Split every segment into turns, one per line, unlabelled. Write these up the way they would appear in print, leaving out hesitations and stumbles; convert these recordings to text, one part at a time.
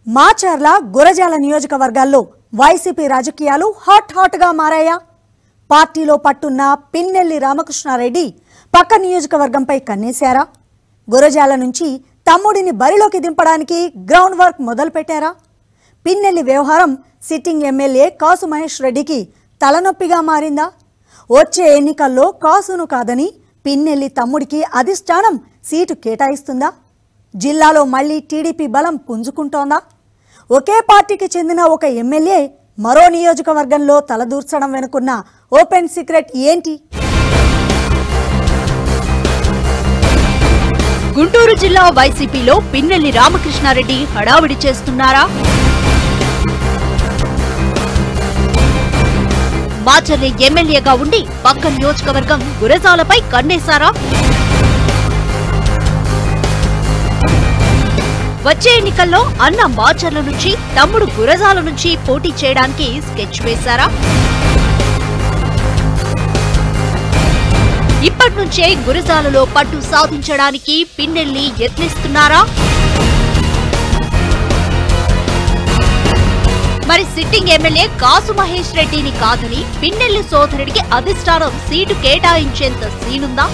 మాచర్ల గురజాల నియోజకవర్గాల్లో వైసీపీ రాజకీయాలు హాట్ గా మారాయా? పార్టీలో పట్టున్న పిన్నెల్లి రామకృష్ణారెడ్డి పక్క నియోజకవర్గంపై కన్నేశారా? గురజాల నుంచి తమ్ముడిని బరిలోకి దింపడానికి గ్రౌండ్ వర్క్ మొదలుపెట్టారా? పిన్నెల్లి వ్యవహారం సిట్టింగ్ ఎమ్మెల్యే కాసు మహేష్ రెడ్డికి తలనొప్పిగా మారిందా? వచ్చే ఎన్నికల్లో కాసును కాదని పిన్నెల్లి తమ్ముడికి అధిష్టానం సీటు కేటాయిస్తుందా? జిల్లాలో మళ్లీ టీడీపీ బలం పుంజుకుంటోందా? ఒకే పార్టీకి చెందిన ఒక ఎమ్మెల్యే మరో నియోజకవర్గంలో తలదూర్చడం వెనుకున్న ఓపెన్ సీక్రెట్ ఏంటి?
గుంటూరు జిల్లా వైసీపీలో పిన్నెల్లి రామకృష్ణారెడ్డి హడావిడి చేస్తున్నారా? మాచర్ల ఎమ్మెల్యేగా ఉండి పక్క నియోజకవర్గం గురజాలపై కన్నేశారా? వచ్చే ఎన్నికల్లో అన్న మాచర్ల నుంచి తమ్ముడు గురజాల నుంచి పోటీ చేయడానికి స్కెచ్ వేశారా? ఇప్పటి నుంచే గురజాలలో పట్టు సాధించడానికి పిన్నెల్లి యత్నిస్తున్నారా? మరి సిట్టింగ్ ఎమ్మెల్యే కాసు మహేష్ రెడ్డిని కాదని పిన్నెల్లి సోదరుడికి అధిష్టానం సీటు కేటాయించేంత సీనుందా?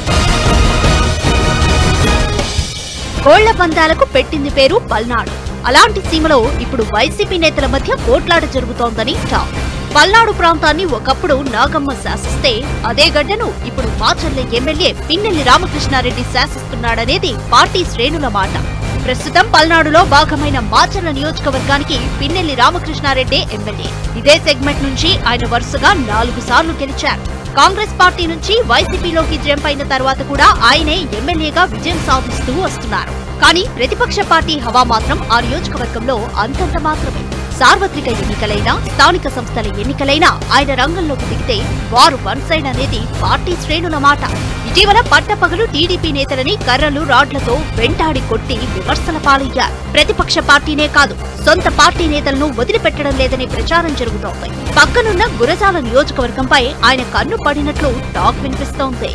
కోళ్ల పందాలకు పెట్టింది పేరు పల్నాడు. అలాంటి సీమలో ఇప్పుడు వైసీపీ నేతల మధ్య పోట్లాట జరుగుతోందని టాక్. పల్నాడు ప్రాంతాన్ని ఒకప్పుడు నాగమ్మ శాసిస్తే అదే గడ్డను ఇప్పుడు మాచర్ల ఎమ్మెల్యే పిన్నెల్లి రామకృష్ణారెడ్డి శాసిస్తున్నాడనేది పార్టీ శ్రేణుల మాట. ప్రస్తుతం పల్నాడులో భాగమైన మాచర్ల నియోజకవర్గానికి పిన్నెల్లి రామకృష్ణారెడ్డి ఎమ్మెల్యే. ఇదే సెగ్మెంట్ నుంచి ఆయన వరుసగా 4 సార్లు గెలిచారు. కాంగ్రెస్ పార్టీ నుంచి వైసీపీలోకి జంప్ అయిన తర్వాత కూడా ఆయనే ఎమ్మెల్యేగా విజయం సాధిస్తూ వస్తున్నారు. కానీ ప్రతిపక్ష పార్టీ హవా మాత్రం ఆ నియోజకవర్గంలో అంతంత మాత్రమే. సార్వత్రిక ఎన్నికలైనా స్థానిక సంస్థల ఎన్నికలైనా ఆయన రంగంలోకి దిగితే వారు వన్ సైడ్ అనేది పార్టీ శ్రేణుల మాట. ఇటీవల పట్టపగలు టీడీపీ నేతలని కర్రలు రాడ్లతో వెంటాడి కొట్టి విమర్శల పాలయ్యారు. ప్రతిపక్ష పార్టీనే కాదు, సొంత పార్టీ నేతలను వదిలిపెట్టడం లేదనే ప్రచారం జరుగుతోంది. పక్కనున్న గురజాల నియోజకవర్గంపై ఆయన కన్ను పడినట్లు టాక్ వినిపిస్తోంది.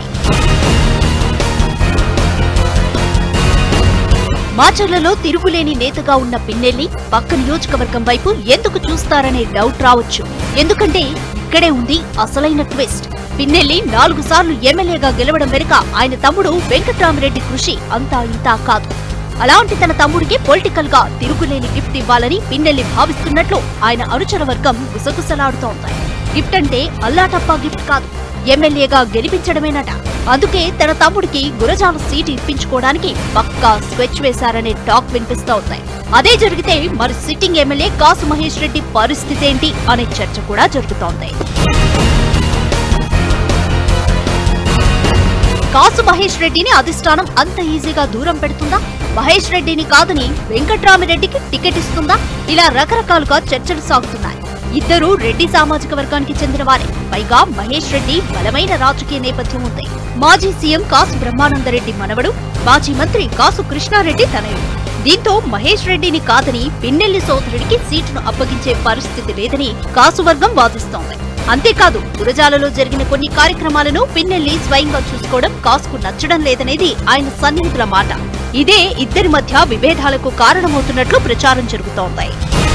మాచర్లలో తిరుగులేని నేతగా ఉన్న పిన్నెల్లి పక్క నియోజకవర్గం వైపు ఎందుకు చూస్తారనే డౌట్ రావచ్చు. ఎందుకంటే ఇక్కడే ఉంది అసలైన ట్విస్ట్. పిన్నెల్లి 4 సార్లు ఎమ్మెల్యేగా గెలవడం వెనుక ఆయన తమ్ముడు వెంకట్రామిరెడ్డి కృషి అంతా ఇంతా కాదు. అలాంటి తన తమ్ముడికి పొలిటికల్ గా తిరుగులేని గిఫ్ట్ ఇవ్వాలని పిన్నెల్లి భావిస్తున్నట్లు ఆయన అనుచర వర్గం గుసగుసలాడుతోంది. గిఫ్ట్ అంటే అల్లాటప్పా గిఫ్ట్ కాదు, ఎమ్మెల్యేగా గెలిపించడమేనట. అందుకే తన తమ్ముడికి గురజాల సీటు ఇప్పించుకోవడానికి పక్కా స్కెచ్ వేశారనే టాక్ వినిపిస్తోంది. అదే జరిగితే మరి సిట్టింగ్ ఎమ్మెల్యే కాసు మహేష్ రెడ్డి పరిస్థితి ఏంటి అనే చర్చ కూడా జరుగుతోంది. కాసు మహేష్ రెడ్డిని అధిష్టానం అంత ఈజీగా దూరం పెడుతుందా? మహేష్ రెడ్డిని కాదని వెంకట్రామిరెడ్డికి టికెట్ ఇస్తుందా? ఇలా రకరకాలుగా చర్చలు సాగుతున్నాయి. ఇద్దరు రెడ్డి సామాజిక వర్గానికి చెందిన వారే. పైగా మహేష్ రెడ్డి బలమైన రాజకీయ నేపథ్యం ఉంది. మాజీ సీఎం కాసు బ్రహ్మానందరెడ్డి మనవడు, మాజీ మంత్రి కాసు కృష్ణారెడ్డి తనయుడు. దీంతో మహేష్ రెడ్డిని కాదని పిన్నెల్లి సోదరుడికి సీటును అప్పగించే పరిస్థితి లేదని కాసు వర్గం వాదిస్తోంది. అంతేకాదు, గురజాలలో జరిగిన కొన్ని కార్యక్రమాలను పిన్నెల్లి స్వయంగా చూసుకోవడం కాసుకు నచ్చడం లేదనేది ఆయన సన్నిహితుల మాట. ఇదే ఇద్దరి మధ్య విభేదాలకు కారణమవుతున్నట్లు ప్రచారం జరుగుతోంది.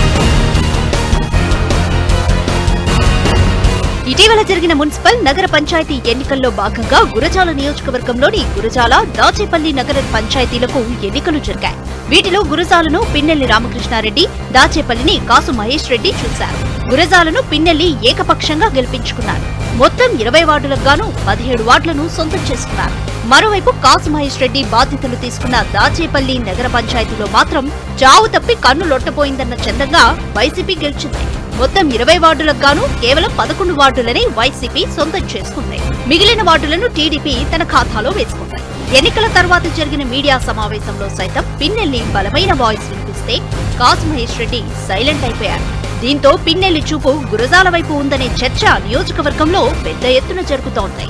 ఇటీవల జరిగిన మున్సిపల్ నగర పంచాయతీ ఎన్నికల్లో భాగంగా గురజాల నియోజకవర్గంలోని గురజాల, దాచేపల్లి నగర పంచాయతీలకు ఎన్నికలు జరిగాయి. వీటిలో గురజాలను పిన్నెల్లి రామకృష్ణారెడ్డి, దాచేపల్లిని కాసు మహేష్ రెడ్డి చూశారు. గురజాలను పిన్నెల్లి ఏకపక్షంగా గెలిపించుకున్నారు. మొత్తం 20 వార్డులకు గాను 17 వార్డులను సొంతం చేసుకున్నారు. మరోవైపు కాసు మహేష్ రెడ్డి బాధ్యతలు తీసుకున్న దాచేపల్లి నగర పంచాయతీలో మాత్రం చావు తప్పి కన్ను లొట్టపోయిందన్న చందంగా వైసీపీ గెలిచింది. మొత్తం 20 వార్డులకు గాను కేవలం 11 వార్డులనే వైసీపీ సొంతం చేసుకుంది. మిగిలిన వార్డులను టీడీపీ తన ఖాతాలో వేసుకుంది. ఎన్నికల తర్వాత జరిగిన మీడియా సమావేశంలో సైతం పిన్నెల్లి బలమైన వాయిస్ వినిపిస్తే కాసు మహేష్ రెడ్డి సైలెంట్ అయిపోయారు. దీంతో పిన్నెల్లి చూపు గురజాల వైపు ఉందనే చర్చ నియోజకవర్గంలో పెద్ద ఎత్తున జరుగుతోంది.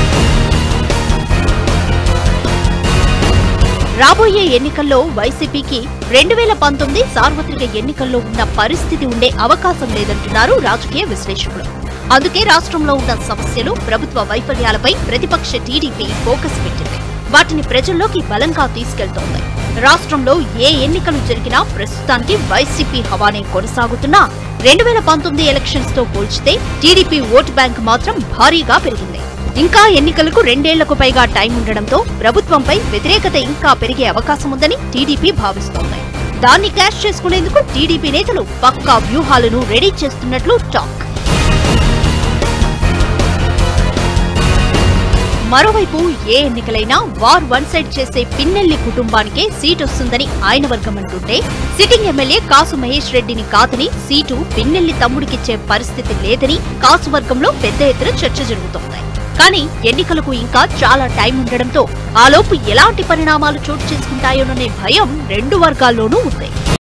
రాబోయే ఎన్నికల్లో వైసీపీకి 2019 సార్వత్రిక ఎన్నికల్లో ఉన్న పరిస్థితి ఉండే అవకాశం లేదంటున్నారు రాజకీయ విశ్లేషకులు. అందుకే రాష్ట్రంలో ఉన్న సమస్యలు, ప్రభుత్వ వైఫల్యాలపై ప్రతిపక్ష టీడీపీ ఫోకస్ పెట్టింది. వాటిని ప్రజల్లోకి బలంగా తీసుకెళ్తోంది. రాష్ట్రంలో ఏ ఎన్నికలు జరిగినా ప్రస్తుతానికి వైసీపీ హవానే కొనసాగుతున్నా 2019 ఎలక్షన్స్ తో పోల్చితే టీడీపీ ఓటు బ్యాంక్ మాత్రం భారీగా పెరిగింది. ఇంకా ఎన్నికలకు 2 ఏళ్లకు పైగా టైం ఉండడంతో ప్రభుత్వంపై వ్యతిరేకత ఇంకా పెరిగే అవకాశం ఉందని టీడీపీ భావిస్తోంది. దాన్ని క్యాష్ చేసుకునేందుకు టీడీపీ నేతలు పక్కా వ్యూహాలను రెడీ చేస్తున్నట్లు టాక్. మరోవైపు ఏ ఎన్నికలైనా వార్ వన్ సైడ్ చేసే పిన్నెల్లి కుటుంబానికే సీటు వస్తుందని ఆయన వర్గం అంటుంటే, సిట్టింగ్ ఎమ్మెల్యే కాసు మహేష్ రెడ్డిని కాదని సీటు పిన్నెల్లి తమ్ముడికిచ్చే పరిస్థితి లేదని కాసు వర్గంలో పెద్ద ఎత్తున చర్చ జరుగుతోంది. కానీ ఎన్నికలకు ఇంకా చాలా టైం ఉండడంతో ఆలోపు ఎలాంటి పరిణామాలు చోటు చేసుకుంటాయోననే భయం రెండు వర్గాల్లోనూ ఉంది.